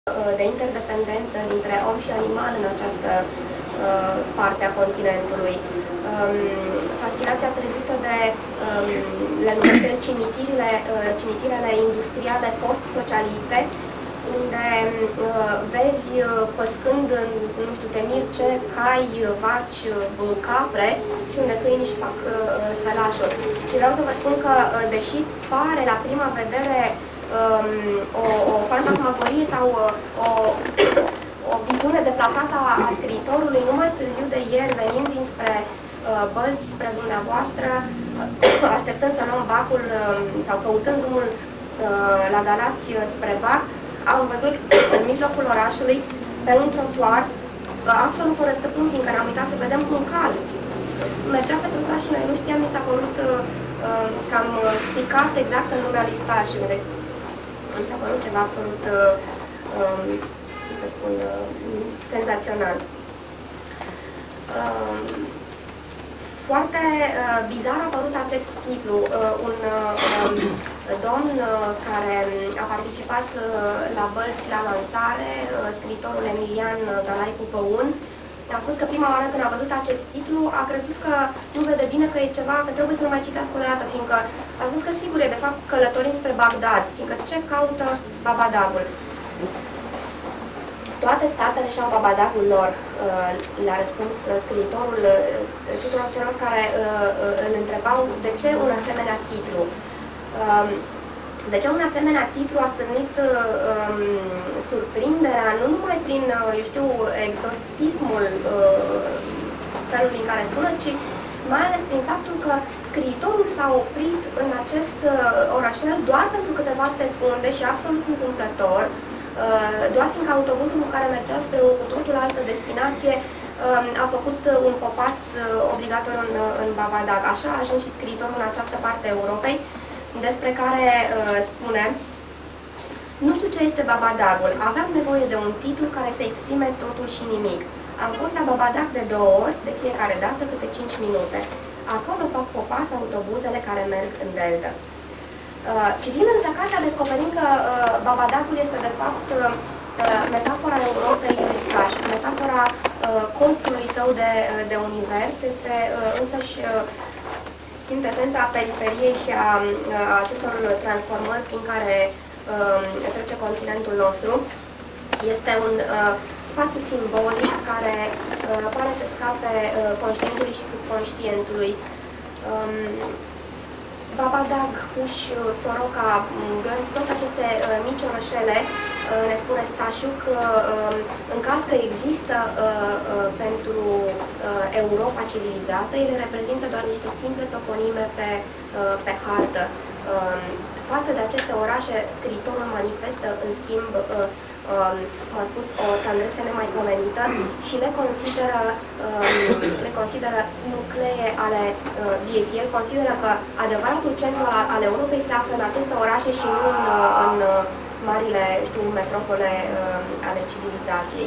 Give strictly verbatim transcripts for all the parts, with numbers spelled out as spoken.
de interdependență dintre om și animal în această uh, parte a continentului. Um, fascinația trezită de, um, le numește cimitirile, uh, cimitirele industriale post-socialiste, unde uh, vezi uh, păscând, nu știu, temirce, cai, vaci, uh, capre și unde câinii își fac uh, sălașuri. Și vreau să vă spun că, uh, deși pare la prima vedere um, o, o fantasmagorie sau uh, o, o viziune deplasată a, a scriitorului, numai târziu de ieri, venind dinspre uh, Bălți, spre dumneavoastră, uh, așteptând să luăm bacul uh, sau căutând drumul uh, la Galați uh, spre bac, am văzut în mijlocul orașului, pe un trotuar, absolut fără stăpân, fiindcă ne-am uitat să vedem cum un cal mergea pe trotuar și noi nu știam, mi s-a părut uh, cam picat exact în lumea lui Stașiu. Deci mi s-a părut ceva absolut, uh, um, cum să spun, uh, senzațional. Uh, Foarte uh, bizar a apărut acest titlu. Uh, un uh, domn uh, care a participat uh, la Bălți la lansare, uh, scriitorul Emilian Galaicu Păun, a spus că prima oară când a văzut acest titlu a crezut că nu vede bine, că e ceva, că trebuie să-l mai citească o dată, fiindcă a spus că sigur e de fapt călătorind spre Bagdad, fiindcă ce caută Babadagul? Toate statele și-au babadagul lor, le-a răspuns scriitorul tuturor celor care îl întrebau de ce un asemenea titlu. De ce un asemenea titlu a stârnit surprinderea, nu numai prin, eu știu, exotismul felului în care sună, ci mai ales prin faptul că scriitorul s-a oprit în acest orașel doar pentru câteva secunde și absolut întâmplător, doar fiindcă autobuzul cu care mergea spre o cu totul altă destinație a făcut un popas obligatoriu în, în Babadag. Așa a ajuns și scriitorul în această parte a Europei, despre care spune: nu știu ce este Babadagul, aveam nevoie de un titlu care să exprime totul și nimic. Am fost la Babadag de două ori, de fiecare dată câte cinci minute. Acolo fac popas autobuzele care merg în delta. Uh, citind însă cartea, descoperim că uh, Babadagul este de fapt uh, metafora Europei lui Stașiu, metafora uh, colțului său de, de univers, este uh, însăși uh, chintesența periferiei și a, a acestor transformări prin care uh, trece continentul nostru. Este un uh, spațiu simbolic care uh, pare să scape uh, conștientului și subconștientului. Um, Babadag, Huș, Soroca, Gönz, toate aceste uh, mici orășele, uh, ne spune Stașiu, că uh, în caz că există uh, uh, pentru uh, Europa civilizată, ele reprezintă doar niște simple toponime pe, uh, pe hartă. Uh, față de aceste orașe, scriitorul manifestă, în schimb, uh, uh, cum am spus, o tandrețe nemaipomenită și le consideră, uh, le consideră nuclee ale uh, vieții. El consideră că adevăratul centru al, al Europei se află în aceste orașe și nu în, în marile, știu, metropole uh, ale civilizației.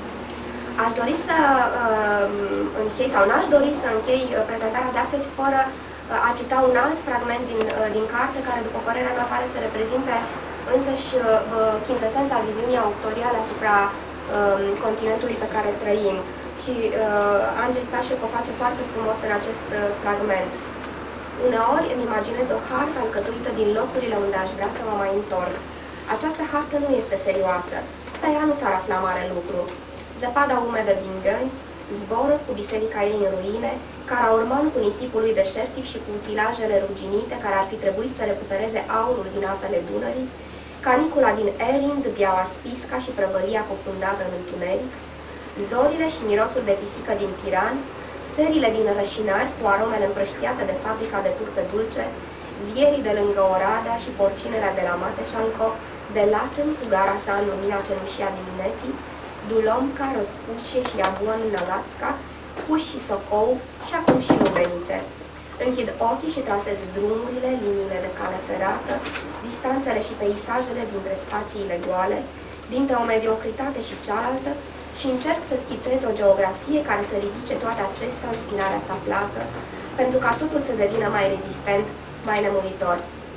Aș dori să uh, închei, sau n-aș dori să închei uh, prezentarea de astăzi fără uh, a cita un alt fragment din, uh, din carte, care, după părerea mea, pare să reprezinte însăși uh, chintesența viziunii autoriale asupra uh, continentului pe care trăim. Și uh, Andrei Stașiu o face foarte frumos în acest uh, fragment. Uneori îmi imaginez o hartă alcătuită din locurile unde aș vrea să mă mai întorc. Această hartă nu este serioasă, dar ea nu s-ar afla mare lucru. Zăpada umedă din Gönz, zborul cu biserica ei în ruine, Caraurman cu nisipul lui deșertic și cu utilajele ruginite care ar fi trebuit să recupereze aurul din apele Dunării, canicula din Erind, biaua Spisca și prăvălia cufundată în întuneric, zorile și mirosul de pisică din Piran, serile din Rășinari cu aromele împrăștiate de fabrica de turtă dulce, vierii de lângă Oradea și porcinele de la Mateșanco, de Latin cu gara sa în lumina cenușii a dimineții, Dulomca, Răspucie și Iabuan în Alațca, Puș și Socou și acum și Lubenițe. Închid ochii și trasez drumurile, liniile de cale ferată, distanțele și peisajele dintre spațiile goale, dintre o mediocritate și cealaltă, și încerc să schițez o geografie care să ridice toate acestea în spinarea sa plată, pentru ca totul să devină mai rezistent, mai nemuritor.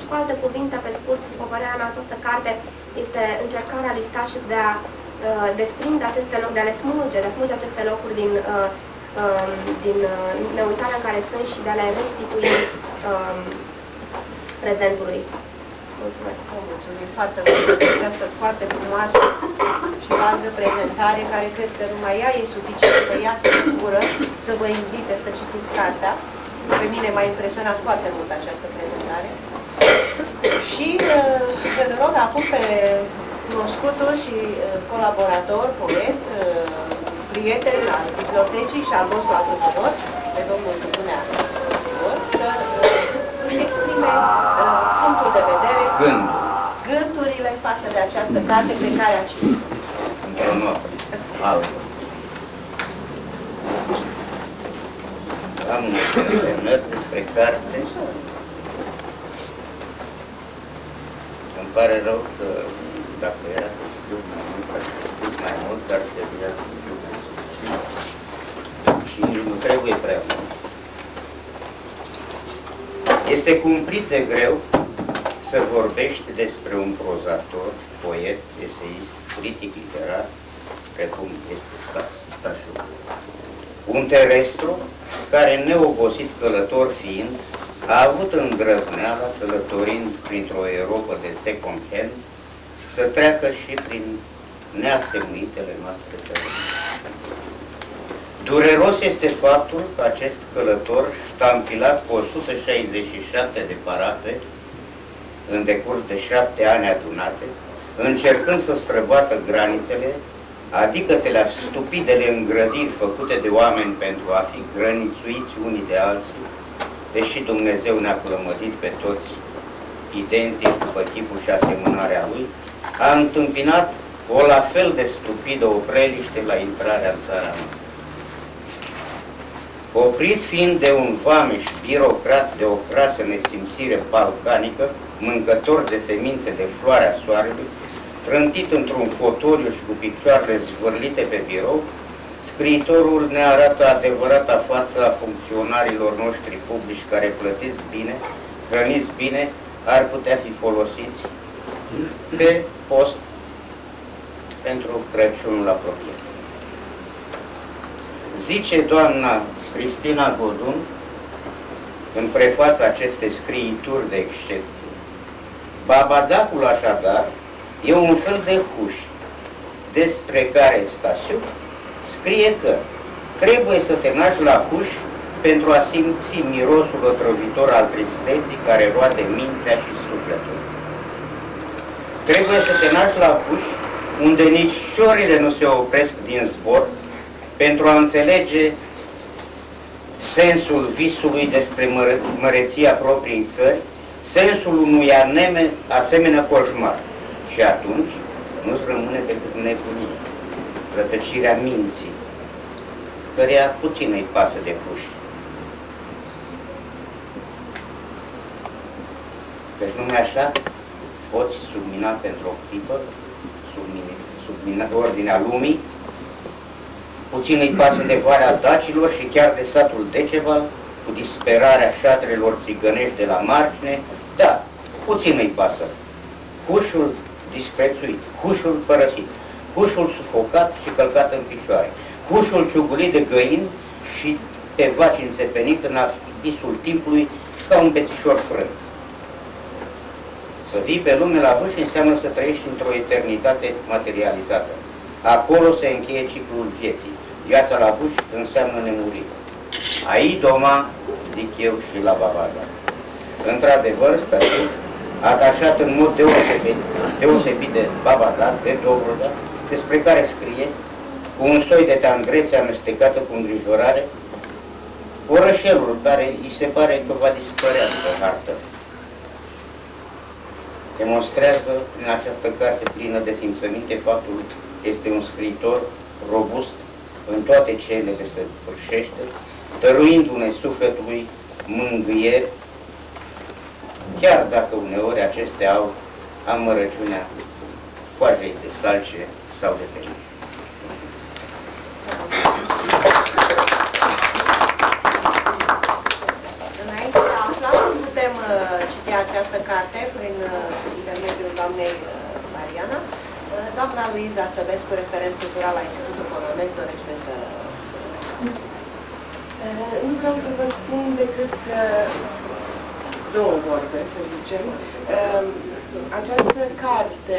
Cu alte cuvinte, pe scurt, după părerea mea, această carte este încercarea lui Stasiu de a uh, desprinde aceste locuri, de a le smulge, de a smulge aceste locuri din, uh, uh, din uh, neuitarea în care sunt și de a le restitui uh, prezentului. Mulțumesc! Mulțumim foarte mult pentru această foarte frumoasă și largă prezentare, care cred că numai ea e suficientă, ea singură, să vă invite să citiți cartea. Pe mine m-a impresionat foarte mult această prezentare. Și uh, îl rog acum pe cunoscutul și uh, colaborator, poet, uh, prieten al bibliotecii și al vostru al tuturor, pe domnul Tunea, să uh, își exprime uh, punctul de vedere, Gând. gândurile față de această carte pe care a citit. Într-o noapte. Albă. Am un semnări despre carte. Îmi pare rău că dacă era să scriu mai mult, aș fi scris mai mult, dar trebuia să scriu mai suficient. Și nici nu trebuie prea mult. Este cumplit de greu să vorbești despre un prozator, poet, eseist, critic literar, precum este Stasiu. Un terestru care, neobosit călător fiind, a avut îndrăzneala, călătorind printr-o Europă de second hand, să treacă și prin neasemuitele noastre tărâni. Dureros este faptul că acest călător, ștampilat cu o sută șaizeci și șapte de parafe, în decurs de șapte ani adunate, încercând să străbată granițele, adică-te la stupidele îngrădiri făcute de oameni pentru a fi grănițuiți unii de alții, deși Dumnezeu ne-a plămădit pe toți identic după chipul și asemănarea Lui, a întâmpinat o la fel de stupidă opreliște la intrarea în țara noastră. Oprit fiind de un vameș birocrat de o crasă nesimțire balcanică, mâncător de semințe de floarea soarelui, trântit într-un fotoliu și cu picioarele zvârlite pe birou, scriitorul ne arată adevărata față a funcționarilor noștri publici care, plătiți bine, hrăniți bine, ar putea fi folosiți pe post pentru Crăciunul apropiat. Zice doamna Cristina Godun, în prefața acestei scriituri de excepție: Babadacul, așadar, e un fel de huș, despre care Stasiu scrie că trebuie să te naști la huș pentru a simți mirosul otrăvitor al tristeții care roade mintea și sufletul. Trebuie să te naști la huș unde nici șorile nu se opresc din zbor pentru a înțelege sensul visului despre măre măreția propriei țări, sensul unui aneme asemenea coșmar. Și atunci nu-ți rămâne decât nebunie, rătăcirea minții, căreia puțin îi pasă de huși. Deci numai așa poți submina pentru o clipă, submina, submina ordinea lumii, puțin îi pasă de Valea Dacilor și chiar de satul Deceval, cu disperarea șatrelor țigănești de la margine, da, puțin îi pasă. Hușul disprețuit, hușul părăsit, hușul sufocat și călcat în picioare, hușul ciugulit de găini și pe vaci înțepenit în abisul timpului ca un bețișor frânt. Să vii pe lume la huș înseamnă să trăiești într-o eternitate materializată. Acolo se încheie ciclul vieții. Viața la huș înseamnă nemurire. Aici, doma, zic eu, și la Babada. Într-adevăr, Stasiu, atașat în mod deosebit, deosebit de Babada, de Dobroda, despre care scrie, cu un soi de tandrețe amestecată cu îngrijorare, orășelul care îi se pare că va dispărea pe hartă. Demonstrează prin această carte plină de simțăminte faptul că este un scriitor robust în toate cele de se sfârșește, dăruindu-ne sufletului mângâieri, chiar dacă uneori acestea au amărăciunea coajei de salce sau de pești. Înainte de a afla cum putem uh, citi această carte prin intermediul doamnei Mariana. Doamna Luiza Săvescu, referent cultural la Institutul Polonez, dorește să spună. Nu vreau să vă spun decât două vorbe, să zicem. Această carte,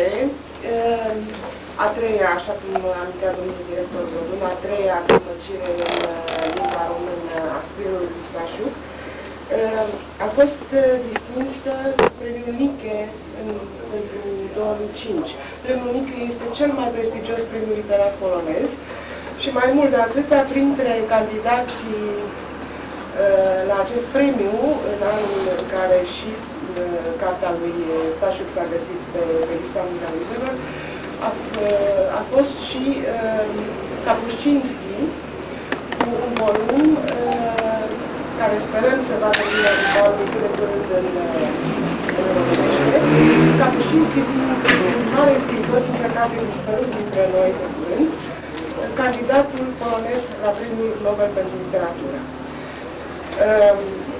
a treia, așa cum amintea domnul director Rodun, a treia tămăcire în limba română a scriului Cristașu, a fost distinsă cu premiul Nike în, în două mii cinci. Premiul Nike este cel mai prestigios premiu literar polonez și mai mult de atâta, printre candidații la acest premiu, în anul în care și cartea lui Stașuc s-a găsit pe, pe lista mondializelor, a, a fost și uh, Kapuściński cu un volum uh, care sperăm să vadă bine în cât de curând în, în românește. Kapuściński fiind un mare scriitor, din păcate dispărut dintre noi de curând, candidatul polonez la Premiul Nobel pentru Literatură. Uh,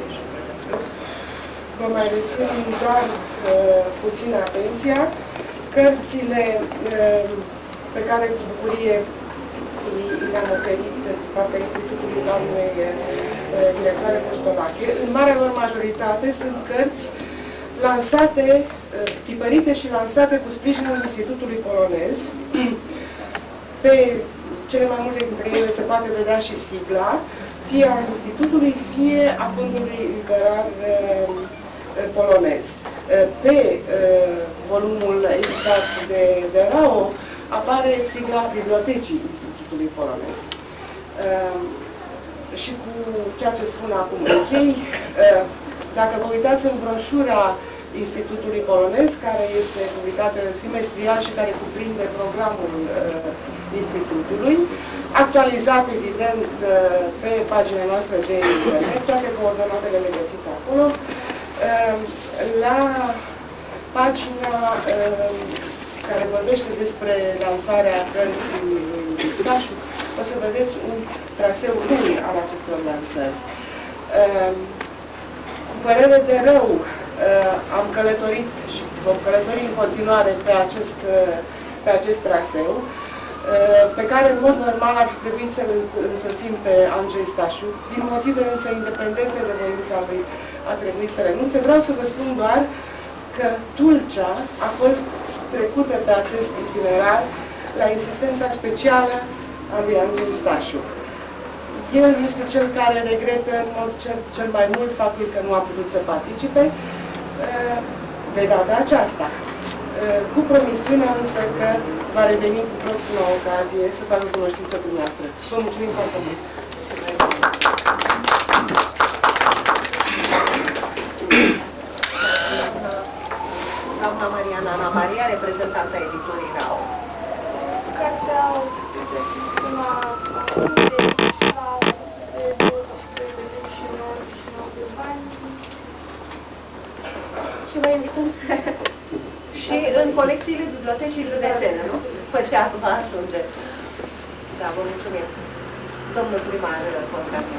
Vă mai rețin doar uh, puțin atenția. Cărțile uh, pe care cu bucurie le-am oferit de partea Institutului doamnei uh, directoare Postolache, în marea lor majoritate sunt cărți lansate, uh, tipărite și lansate cu sprijinul Institutului Polonez. Pe cele mai multe dintre ele se poate vedea și sigla, fie a Institutului, fie a Fondului Literar uh, polonez. Pe uh, volumul editat de, de RAO apare sigla Bibliotecii Institutului Polonez. Uh, și cu ceea ce spun acum închei, uh, dacă vă uitați în broșura Institutului Polonez, care este publicată trimestrial și care cuprinde programul uh, Institutului, actualizat, evident, uh, pe pagina noastră de internet, toate coordonatele le găsiți acolo. La pagina care vorbește despre lansarea cărții lui Stașu, o să vedeți un traseu lung al acestor lansări. Cu părere de rău, am călătorit și vom călători în continuare pe acest, pe acest traseu, pe care, în mod normal, ar fi trebuit să-l însoțim pe Andrei Stașu, din motive însă independente de voința lui, a trebuit să renunțe. Vreau să vă spun doar că Tulcea a fost trecută pe acest itinerar la insistența specială a lui Andrei Stașu. El este cel care regretă în mod cel, cel mai mult faptul că nu a putut să participe de data aceasta. Cu promisiunea însă că va reveni cu proxima ocazie să facă cunoștință cu noastră. Și vă mulțumim foarte mult! Doamna Mariana Ana Maria, reprezentanta editorii RAO. Cartea la acum de la de douăzeci și trei de lei și nouăzeci și nouă de bani. Și vă invităm să... Și în colecțiile bibliotecii județene, nu? Făcea va ajunge. Da, vă mulțumim. Domnul primar Constantin.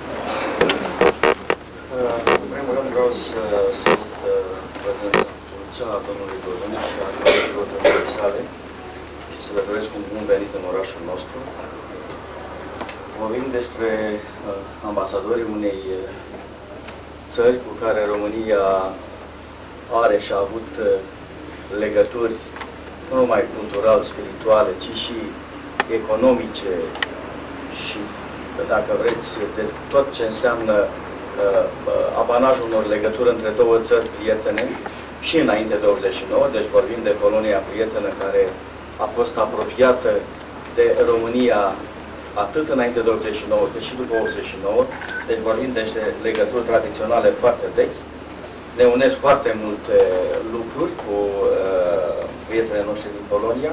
În primul rând vreau să salut prezența Tulcea a domnului Dodon și a colegilor domnului sale și să le doresc un bun venit în orașul nostru. Vorbim despre ambasadorii unei țări cu care România are și a avut legături nu numai cultural, spirituale, ci și economice și, dacă vreți, de tot ce înseamnă uh, apanajul unor legături între două țări prietene și înainte de optzeci și nouă, deci vorbim de Polonia prietenă care a fost apropiată de România atât înainte de optzeci și nouă cât și după optzeci și nouă, deci vorbim deci de legături tradiționale foarte vechi. Ne unesc foarte multe lucruri cu uh, prietenii noștri din Polonia.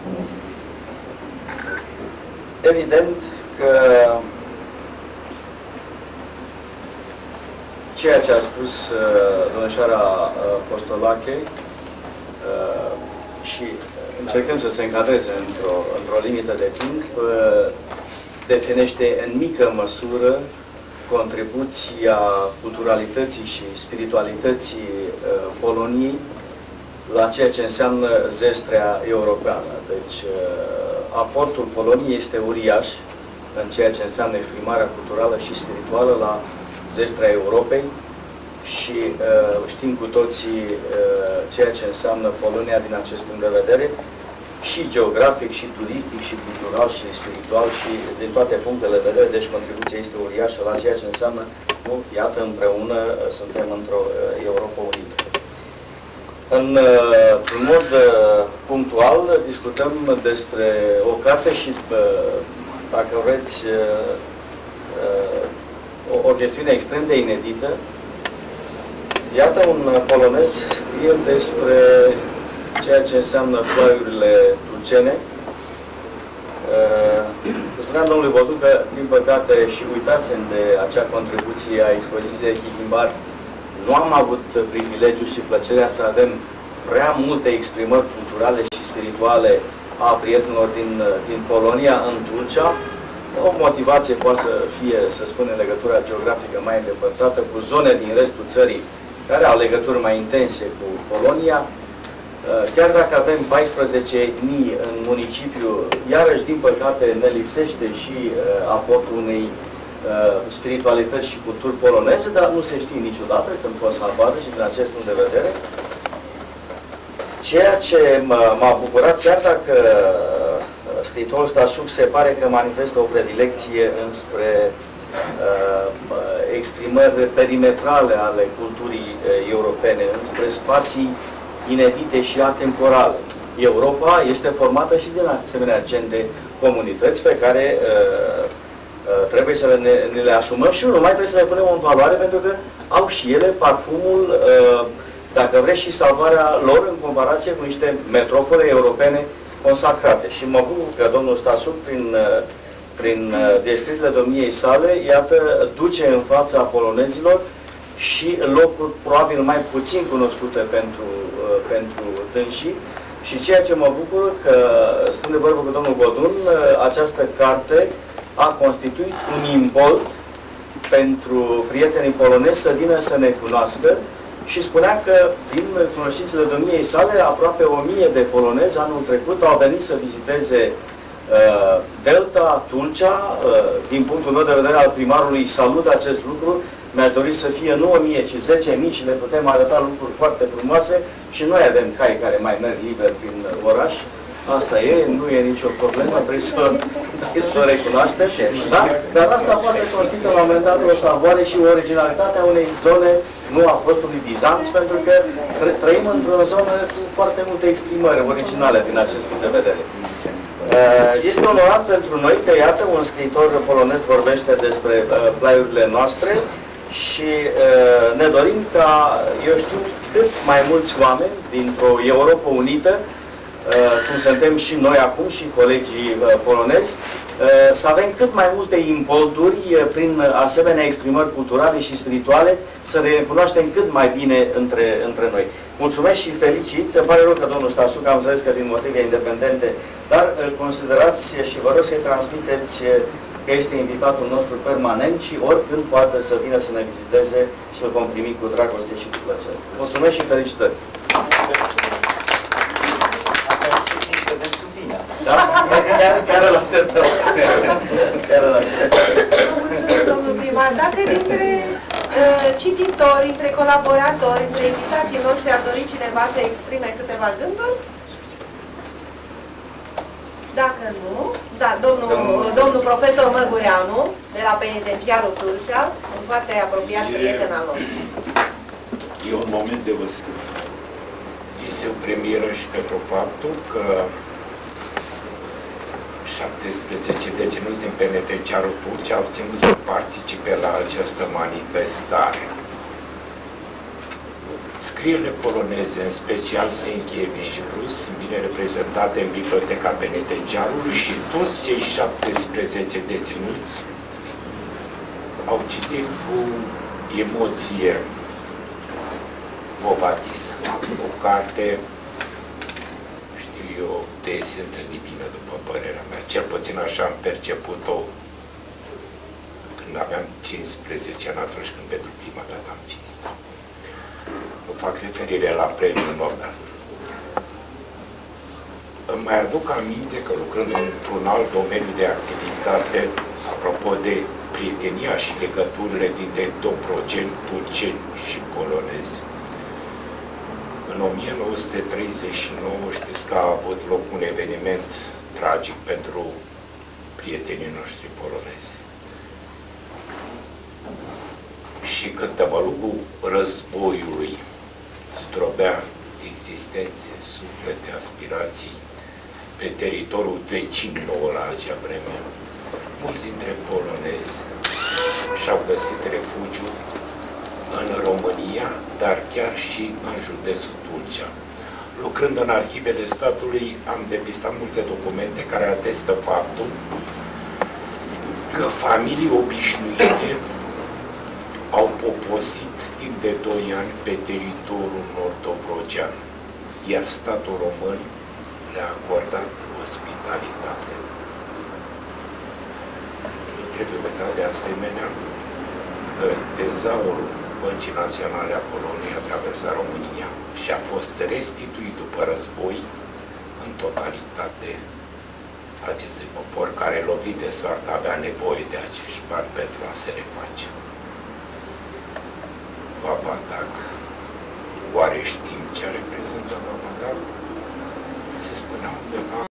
Evident că ceea ce a spus uh, domnișoara uh, Postolache uh, și încercând să se încadreze într-o într-o limită de timp, uh, definește în mică măsură contribuția culturalității și spiritualității Poloniei la ceea ce înseamnă zestrea europeană. Deci, aportul Poloniei este uriaș în ceea ce înseamnă exprimarea culturală și spirituală la zestrea Europei și știm cu toții ceea ce înseamnă Polonia din acest punct de vedere, și geografic, și turistic, și cultural, și spiritual, și din toate punctele de vedere, deci contribuția este uriașă la ceea ce înseamnă, nu, iată, împreună suntem într-o Europa unită. În, în mod punctual discutăm despre o carte și, dacă vreți, o, o gestiune extrem de inedită. Iată, un polonez scrie despre ceea ce înseamnă plaiurile tulcene. Spuneam domnului Bodu că, din păcate, și uitasem de acea contribuție a expoziției Chihimbar. Nu am avut privilegiul și plăcerea să avem prea multe exprimări culturale și spirituale a prietenilor din, din Polonia, în Tulcea. O motivație poate să fie, să spunem, legătura geografică mai îndepărtată cu zone din restul țării care au legături mai intense cu Polonia. Chiar dacă avem paisprezece etnii în municipiu, iarăși, din păcate, ne lipsește și aportul unei spiritualități și culturi poloneze, dar nu se știe niciodată când poți să apară și din acest punct de vedere. Ceea ce m-a bucurat, chiar dacă scriitorul Stasiuc se pare că manifestă o predilecție înspre uh, exprimări perimetrale ale culturii uh, europene, înspre spații inedite și atemporale. Europa este formată și din asemenea gen de comunități pe care uh, uh, trebuie să ne, ne le asumăm și nu mai trebuie să le punem în valoare, pentru că au și ele parfumul, uh, dacă vreți, și salvarea lor în comparație cu niște metropole europene consacrate. Și mă bucur că domnul Stasiuc, prin, prin descrierile domniei sale, iată, duce în fața polonezilor și locuri probabil mai puțin cunoscute pentru, pentru dânsii. Și ceea ce mă bucur că, stând de vorbă cu domnul Godun, această carte a constituit un imbold pentru prietenii polonezi să vină să ne cunoască. Și spunea că, din cunoștințele domniei sale, aproape o mie de polonezi anul trecut au venit să viziteze uh, Delta, Tulcea. Uh, din punctul meu de vedere al primarului, salut acest lucru. Mi-aș dori să fie nu o mie, ci zece mii și le putem arăta lucruri foarte frumoase. Și noi avem cai care mai merg liber prin oraș. Asta e, nu e nicio problemă, trebuie să, trebuie să o recunoaștem. Da? Dar asta poate să constituie la un moment dat o savoare și o originalitate a unei zone, nu a fostului Bizanț, pentru că trăim într-o zonă cu foarte multe exprimări originale din acest punct de vedere. Este onorat pentru noi că, iată, un scriitor polonez vorbește despre plaiurile noastre și ne dorim ca, eu știu, cât mai mulți oameni dintr-o Europa unită, cum suntem și noi acum și colegii polonezi, să avem cât mai multe imbolduri prin asemenea exprimări culturale și spirituale, să le recunoaștem cât mai bine între, între noi. Mulțumesc și felicit. Îmi pare rău că domnul Stasiuc, am înțeles că din motive independente, dar considerați și vă rog să-i transmiteți că este invitatul nostru permanent și oricând poate să vină să ne viziteze și îl vom primi cu dragoste și cu plăcere. Mulțumesc și felicitări! Da? Chiar, chiar îl așteptăm. Chiar îl așteptăm. Domnul primar, dacă dintre uh, cititori, între colaboratori, între invitații noștri ar dori cineva să exprime câteva gânduri? Dacă nu, da, domnul, domnul profesor Măgureanu, de la Penitenciarul Tulcea, un foarte apropiat prieten al lor. E un moment de văzut. Este o premieră și pentru faptul că șaptesprezece deținuți din Penitenciarul Tulcea au ținut să participe la această manifestare. Scrierile poloneze, în special Sienkiewicz și Prus, sunt bine reprezentate în Biblioteca Penitenciarului și toți cei șaptesprezece deținuți au citit cu emoție Vovadis, o carte, știu eu, de esență divină, după părerea mea. Cel puțin așa am perceput-o când aveam cincisprezece ani, atunci când pentru prima dată am citit. Nu fac referire la premiul Nobel. Îmi mai aduc aminte că lucrând într-un alt domeniu de activitate, apropo de prietenia și legăturile dintre dobrogeni, turceni și polonezi, în o mie nouă sute treizeci și nouă știți că a avut loc un eveniment tragic pentru prietenii noștri polonezi. Și când tăvălugul războiului zdrobea existențe, suflete, aspirații pe teritoriul vecin nouă la acea vreme, mulți dintre polonezi și-au găsit refugiu în România, dar chiar și în județul Tulcea. Lucrând în arhivele statului, am depistat multe documente care atestă faptul că familii obișnuite au poposit timp de doi ani pe teritoriul nord-dobrogean, iar statul român le-a acordat ospitalitate. Nu trebuie uitat de asemenea că tezaurul Băncii Naționale a Poloniei a traversat România și a fost restituit după război în totalitate acestui popor care, lovit de soartă, avea nevoie de acești bani pentru a se reface. Papa, dacă oare știi